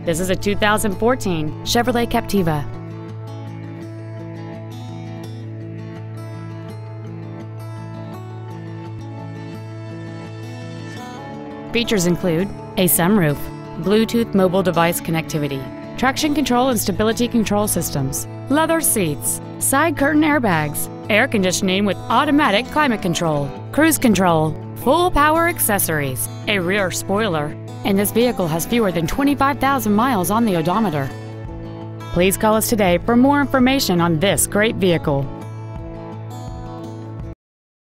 This is a 2014 Chevrolet Captiva. Features include a sunroof, Bluetooth mobile device connectivity, traction control and stability control systems, leather seats, side curtain airbags, air conditioning with automatic climate control, cruise control, full power accessories, a rear spoiler, and this vehicle has fewer than 25,000 miles on the odometer. Please call us today for more information on this great vehicle.